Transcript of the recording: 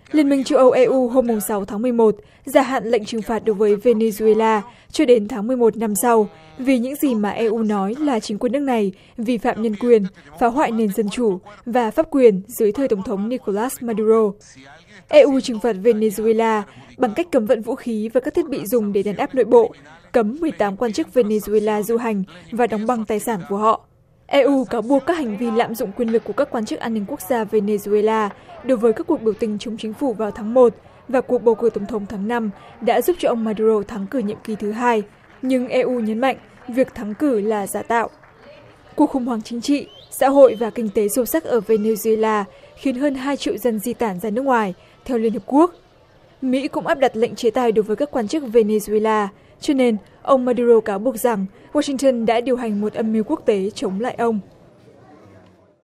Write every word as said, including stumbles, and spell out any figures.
Liên minh châu Âu e u hôm mùng sáu tháng mười một gia hạn lệnh trừng phạt đối với vê nê duê la cho đến tháng mười một năm sau vì những gì mà e u nói là chính quyền nước này vi phạm nhân quyền, phá hoại nền dân chủ và pháp quyền dưới thời tổng thống Nicolas Maduro. e u trừng phạt vê nê duê la bằng cách cấm vận vũ khí và các thiết bị dùng để đàn áp nội bộ, cấm mười tám quan chức vê nê duê la du hành và đóng băng tài sản của họ. e u cáo buộc các hành vi lạm dụng quyền lực của các quan chức an ninh quốc gia vê nê duê la đối với các cuộc biểu tình chống chính phủ vào tháng một và cuộc bầu cử tổng thống tháng năm đã giúp cho ông Maduro thắng cử nhiệm kỳ thứ hai. Nhưng e u nhấn mạnh việc thắng cử là giả tạo. Cuộc khủng hoảng chính trị, xã hội và kinh tế sâu sắc ở Venezuela khiến hơn hai triệu dân di tản ra nước ngoài, theo Liên Hợp Quốc. Mỹ cũng áp đặt lệnh chế tài đối với các quan chức Venezuela, cho nên ông Maduro cáo buộc rằng Washington đã điều hành một âm mưu quốc tế chống lại ông.